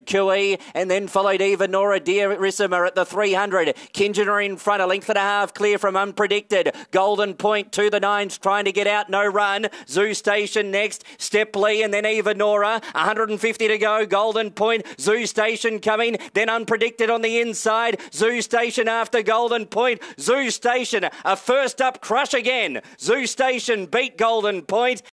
Cooey, and then followed Eva Nora Dearissima at the 300. Kingener in front, a length and a half clear from Unpredicted. Golden Point to the nines, trying to get out, no run. Zoo Station next, Step Lee, and then Eva Nora. 150 to go, Golden Point. Zoo Station coming, then Unpredicted on the inside. Zoo Station after Golden Point. Zoo Station, a first up crush again. Zoo Station beat Golden Point.